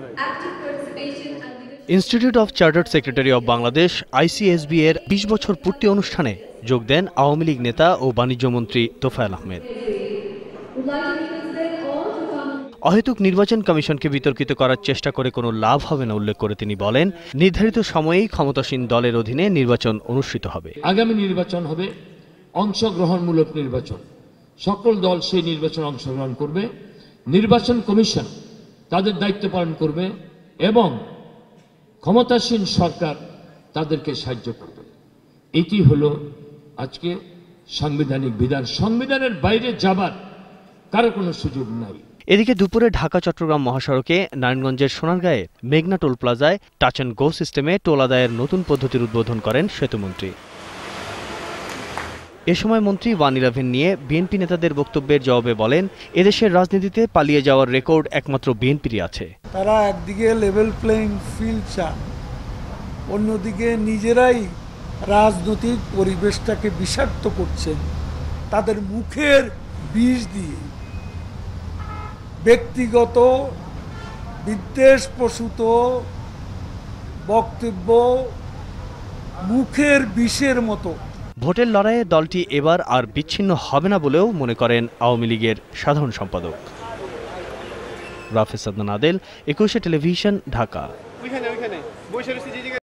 Institute of chartered secretary of Bangladesh ICSB এর ২০ বছর পূর্তি অনুষ্ঠানে যোগ দেন আওয়ামী লীগ নেতা ও বাণিজ্যমন্ত্রী তোফায়েল আহমেদ। অহেতুক নির্বাচন কমিশনকে বিতর্কিত করার চেষ্টা করে কোনো লাভ হবে না উল্লেখ করে তিনি বলেন, নির্ধারিত সময়েই ক্ষমতাসীন দলের অধীনে নির্বাচন অনুষ্ঠিত হবে। আগামী নির্বাচন হবে অংশগ্রহণমূলক নির্বাচন, সকল দল সেই নির্বাচনে অংশগ্রহণ করবে, নির্বাচন কমিশন তাদের দায়িত্ব পালন করবে এবং ক্ষমতাসীন সরকার তাদেরকে সাহায্য করবে। এটি হলো আজকে সাংবিধানিক বিধান। সংবিধানের বাইরে যাবার কারো কোনো সুযোগ নাই। এদিকে দুপুরে ঢাকা চট্টগ্রাম মহাসড়কে নারায়ণগঞ্জের সোনারগাঁয়ে মেঘনা টোল প্লাজায় টাচ অ্যান্ড গো সিস্টেমে টোল আদায়ের নতুন পদ্ধতির উদ্বোধন করেন সেতুমন্ত্রী। এ সময় মন্ত্রী 111 নিয়ে বিএনপি নেতাদের বক্তব্যের জবাবে বলেন, এদেশের রাজনীতিতে পালিয়ে যাওয়ার রেকর্ড একমাত্র বিএনপিরই আছে। তারা একদিকে লেভেল প্লেইং ফিল্ড চান, অন্যদিকে নিজেরাই রাজনৈতিক পরিবেশটাকে বিষাক্ত করছেন তাদের মুখের বিষ দিয়ে। ব্যক্তিগত বিদ্বেষপ্রসূত বক্তব্য মুখের বিষের মতো। ভোটের লড়াইয়ে দলটি এবার আর বিচ্ছিন্ন হবে না বলেও মনে করেন আওয়ামী লীগের সাধারণ সম্পাদক রাফেজ আদনান আদেল, 21 টেলিভিশন, ঢাকা।